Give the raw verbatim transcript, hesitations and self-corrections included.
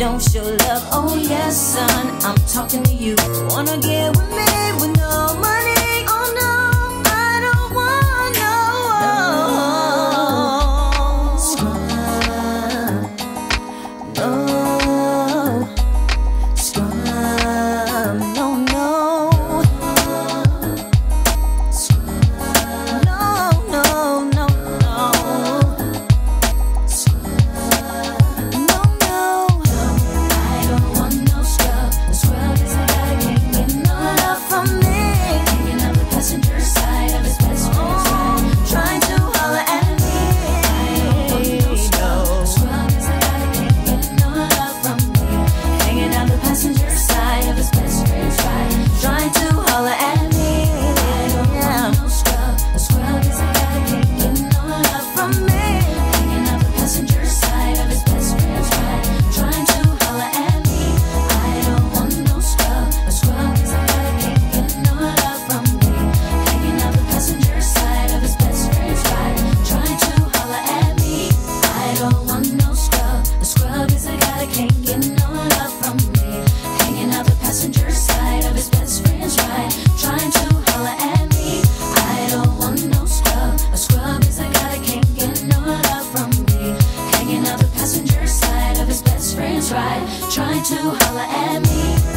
don't show love. Oh yes, son, I'm talking to you. Wanna get with me with no money? Oh no, I don't want no scrub. No scrub, no, no scrub. No, no, no, no scrub. No, no, I don't want no scrub. The scrub is a guy that can't get no love from me. Hanging out the passenger side of his best friend's ride, trying to holler at me. I don't want no scrub. The scrub is a guy that can't get no love from me. Hanging out the passenger side of his best friend's ride, trying to holler at me. I don't want no scrub. The scrub is a guy that can't get no love from me. Hanging out the passenger side of his best friend's ride, trying to holler at me. I don't want no scrub. A scrub is a guy that can't get no love from me. Hanging out the passenger side of his best friend's ride, trying to holler at me. I don't want no scrub. A scrub is a guy that can't get no love from me. Hanging out the passenger side of his best friend's ride, trying to holler at me. I don't want no scrub. A scrub is a guy that can't get no love from me. Hanging out the passenger side of his best friend's ride, trying to holler at me.